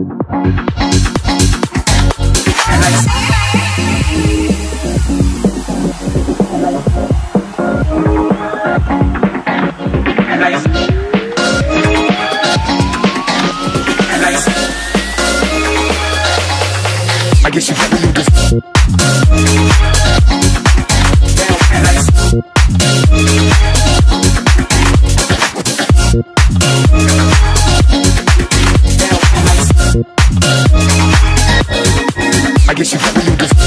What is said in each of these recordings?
I guess you never knew this. I guess you never knew this.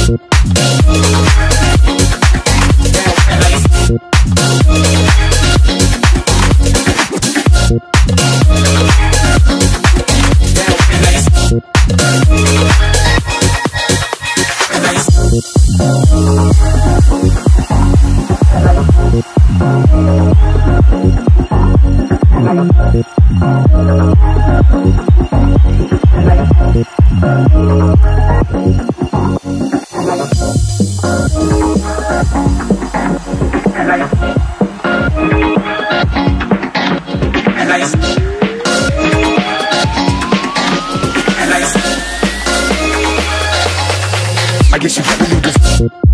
I guess you never knew this.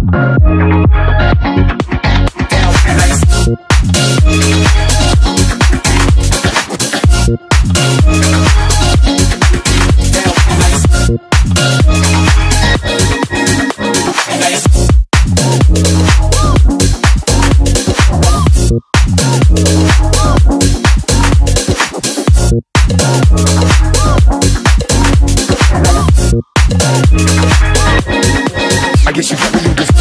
I guess you never knew this.